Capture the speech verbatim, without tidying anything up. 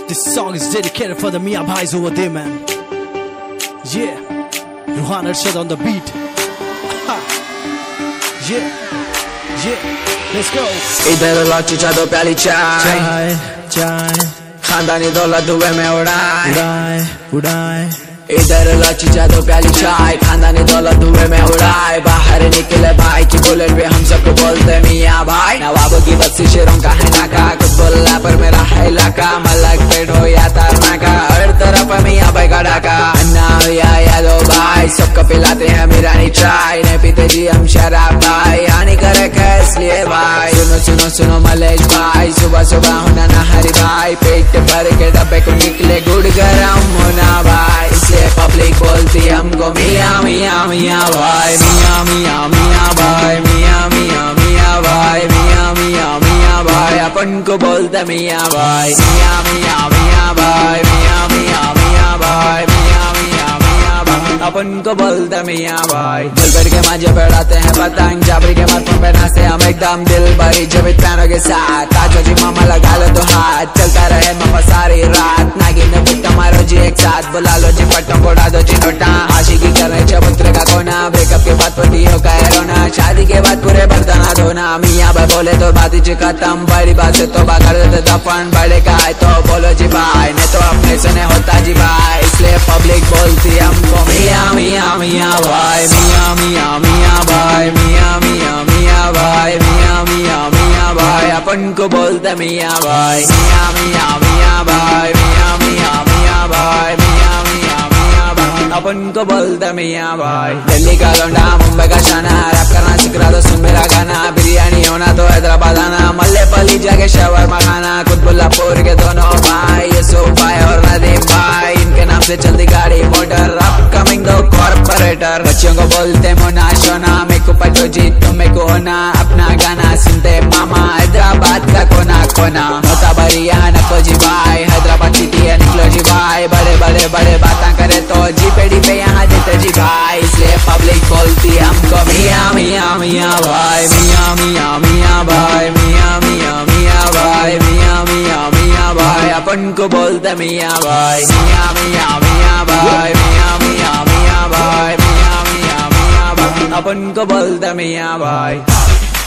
This song is dedicated for the Mia Bhais over there, man. Yeah, Ruhan Arshad on the beat. Yeah, yeah, let's go. इधर लौची चादो प्याली चाय चाय चाय खानदानी दौलत धुएं में उड़ाए उड़ाए उड़ाए इधर लौची चादो प्याली चाय खानदानी दौलत धुएं में उड़ाए बाहर निकले भाई की बुलेट पे हम सबको बोलते मियाँ भाई नवाबों की बस्ती शेरों का है नाका कुछ बोलना पर मेरा है इलाका मलक पेट हो या तारना का हर तरफ मियाँ भाई का डाका अन्ना या यादो भाई सबको पिलाते हैं मिरानी चाय नहीं पीते जी हम शराब भाई हानिकारक है इसलिए भाई सुनो सुनो सुनो मलेश भाई सुबह सुबह होना ना हरी भाई पेट भर के डब्बे को निकले गुड़ गरम होना भाई इसलिए पब्लिक बोलती हमको मियाँ मियाँ मियाँ भाई मियाँ मियाँ मियाँ भाई मियाँ मियाँ मियाँ भाई मियाँ मियाँ मियाँ भाई अपन को बोलते मियाँ भाई मियाँ मियाँ मियाँ भाई मियाँ मियाँ मियाँ भाई मियाँ मियाँ मियाँ भाई अपन को बोलते मियाँ भाई दिल भर के मांझे बैठाते हैं पतंग जाबरी के माथों पे नाचे हम एकदम दिल भरी जब पैनों के साथ ताजो जी मामा लगा लो तो हाथ चलता रहे मामा सारी रात नागिन ने पुट्टा मारो जी एक साथ बुला लो जी पट्टों को उड़ा दो जी नोटा आशिकी करने चबूतरे का कोना ब्रेकअप के बाद पति हो का रोना शादी के बाद पूरे बर्तना धोना मियाँ भाई बोले तो बात ही खत्म बड़ी बात से तो कर देते दफन बड़े का है तो बोलो जी भाई नहीं तो अपने से नहीं होता जी भाई इसलिए पब्लिक बोलती हमको मियाँ मियाँ मियाँ भाई मियाँ मियाँ मियाँ भाई मियाँ मियाँ मियाँ भाई मियाँ मियाँ मियाँ भाई अपन को बोलते मियाँ भाई मियाँ मियाँ मियाँ भाई मियाँ मियाँ मियाँ भाई मियाँ मियाँ मियाँ भाई अपन को बोलते मियाँ भाई दिल्ली का लौंडा मुंबई का शाना रैप करना सीख रहा तो सुन मेरा गाना बिरयानी होना तो हैदराबाद आना मल्ले पली जाके शवरमा खाना कुतुबुल्लापुर के दोनों भाई यूसुफ भाई और नदीम भाई इनके नाम से चलती गाड़ी मोटर अपकमिंग दो कॉर्पोरेटर बच्चों को बोलते मोना शोना मेरे को पटो जी तुम मेरे को होना अपना गाना सुनते मामा हैदराबाद का कोना कोना होता बरिया नको जी भाई हैदराबाद सिटी है निकलो जी भाई बड़े बड़े बड़े बातें करे तो जी पेड़ी पे यहाँ देते जी भाई इसलिए पब्लिक बोलती हमको मियाँ मियाँ मियाँ भाई मियाँ मियाँ मियाँ भाई मियाँ मियाँ मियाँ भाई मियाँ मियाँ मियाँ भाई अपन को बोलते मियाँ भाई मियाँ मियाँ मियाँ भाई मियाँ मियाँ मियाँ भाई मियाँ मियाँ मियाँ भाई अपन को बोलते मियाँ भाई।